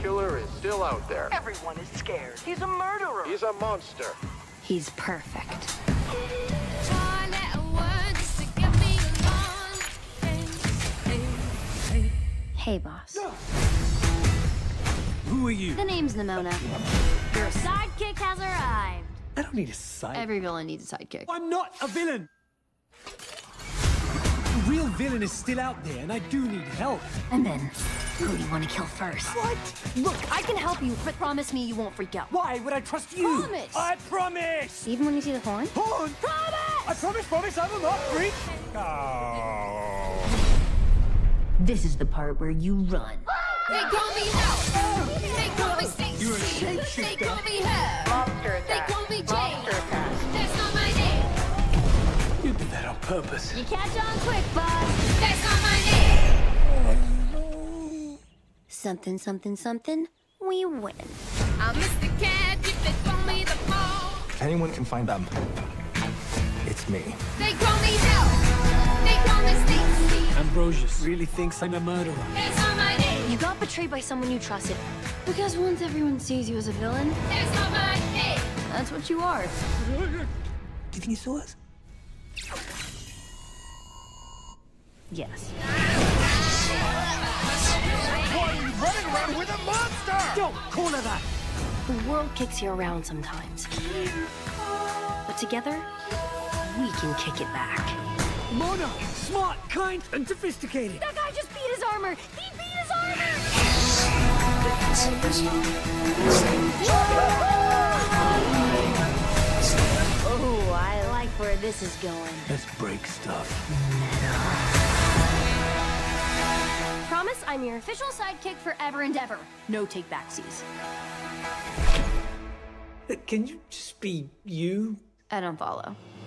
killer is still out there. Everyone is scared. He's a murderer. He's a monster. He's perfect. Hey, boss. Who are you? The name's Nimona. Your sidekick has arrived. I don't need a sidekick. Every villain needs a sidekick. I'm not a villain! The real villain is still out there, and I do need help. And then, who do you want to kill first? What? Look, I can help you, but promise me you won't freak out. Why would I trust you? Promise! I promise! Even when you see the horn? Horn! Promise! I promise, I will not freak! Oh. This is the part where you run. They call me Hell. They call me Stacy. You're a shapeshifter. They call me Hell. Monster attack. They call me Jane. Monster attack. That's not my name. You did that on purpose. You catch on quick, boss. That's not my name. Something, something, something. We win. I'm Mr. Cat. If they call me the Paw. If anyone can find them, it's me. They call me Hell. They call me Stacy. Ambrosius really thinks I'm a murderer. That's not my name. You got betrayed by someone you trusted. Because once everyone sees you as a villain, That's not my name. that's what you are. Do you think he saw us? Yes. Why are you running around with a monster? Don't call her that! The world kicks you around sometimes. But together, we can kick it back. Mona! Smart, kind, and sophisticated! That guy just beat his armor! He beat his armor! Oh, I like where this is going. Let's break stuff. Promise I'm your official sidekick forever and ever. No take-backsies. Can you just be you? I don't follow.